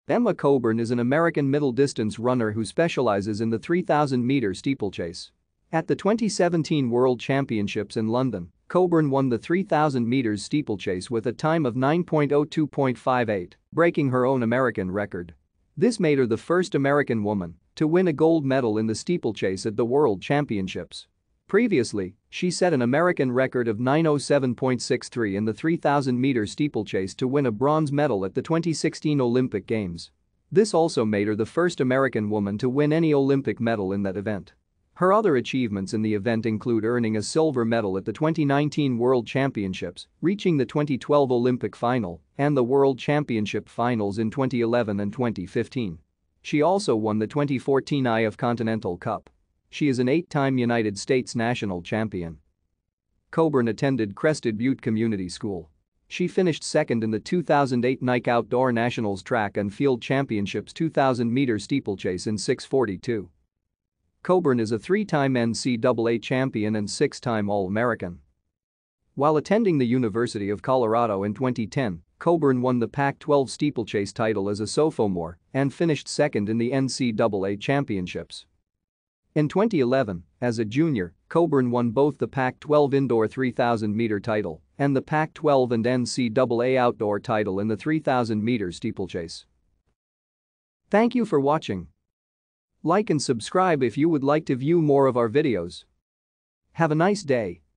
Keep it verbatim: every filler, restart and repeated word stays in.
Emma Coburn is an American middle-distance runner who specializes in the three thousand meter steeplechase. At the twenty seventeen World Championships in London, Coburn won the three thousand meters steeplechase with a time of nine oh two point five eight, breaking her own American record. This made her the first American woman to win a gold medal in the steeplechase at the World Championships. Previously, she set an American record of nine oh seven point six three in the three thousand meter steeplechase to win a bronze medal at the twenty sixteen Olympic Games. This also made her the first American woman to win any Olympic medal in that event. Her other achievements in the event include earning a silver medal at the twenty nineteen World Championships, reaching the twenty twelve Olympic final, and the World Championship finals in twenty eleven and twenty fifteen. She also won the twenty fourteen I A A F Continental Cup. She is an eight-time United States national champion. Coburn attended Crested Butte Community School. She finished second in the two thousand eight Nike Outdoor Nationals Track and Field Championships two thousand meter steeplechase in six forty-two. Coburn is a three-time N C double A champion and six-time All-American. While attending the University of Colorado in twenty ten, Coburn won the Pac twelve steeplechase title as a sophomore and finished second in the N C double A championships. In twenty eleven, as a junior, Coburn won both the Pac twelve indoor three thousand meter title and the Pac twelve and N C double A outdoor title in the three thousand meter steeplechase. Thank you for watching. Like and subscribe if you would like to view more of our videos. Have a nice day.